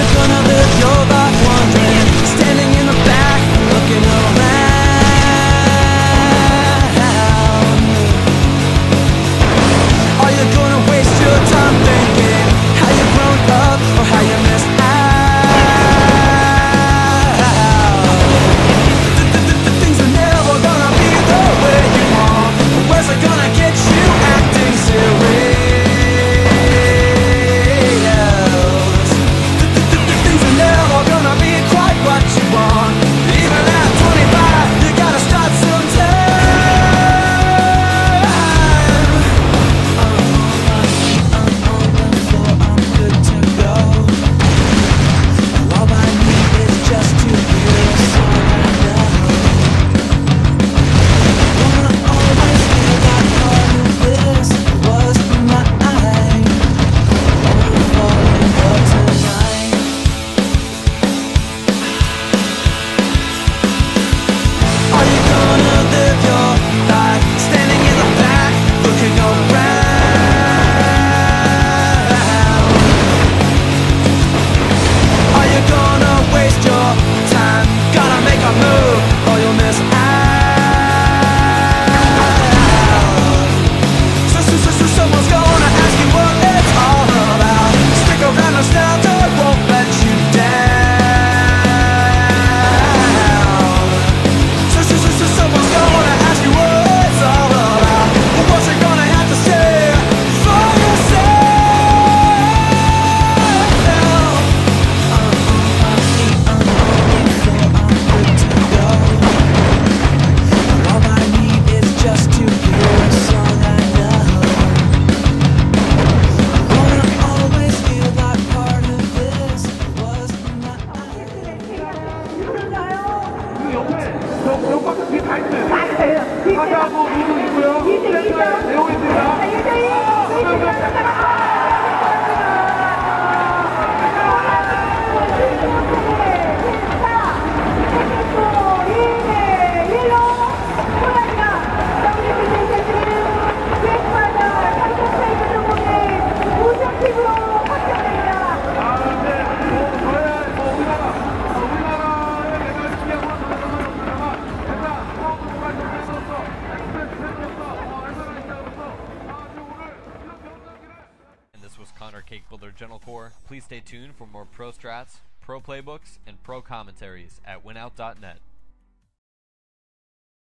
gonna live your life wondering, standing in the back, looking around? Are you gonna waste your time thinking how you grown up or how you missed out? The things are never gonna be the way you want. Where's it gonna get you acting serious? Things are never gonna be quite what you want. Even at 25, you gotta start sometime. I'm on the floor, I'm good to go. All I need is just to hear a song I know. Wanna always feel like part of this was mine. Wanna fall in love tonight. Are you gonna live your life standing in the back, looking around? Are you gonna waste your time? Gotta make a move or you'll miss out. So someone's gonna ask you what it's all about. Stick around, nostalgia won't let you down. So someone's gonna ask you what it's all about. But what's it gonna have to say for yourself? I'm on the floor, I'm good to go. All I need is just to hear a song I know. Wanna always feel like part of this was mine. 옆에 뒤에 다 있어요. 하자고 누구 있고요. 센터에 내용 있습니다. And this was Connor Cakebuilder General Core. Please stay tuned for more pro strats, pro playbooks, and pro commentaries at winout.net.